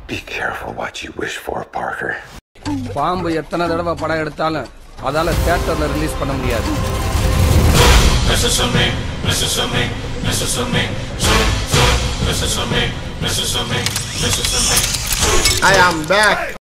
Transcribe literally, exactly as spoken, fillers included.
Be careful what you wish for, Parker. பாம்பு எத்தனை தடவை படம் எடுத்தாலும் அதால தியேட்டர்ல ரிலீஸ் பண்ண முடியாது. Listen to me, listen to me, listen to me, listen to me, listen to me, listen to me. I am back.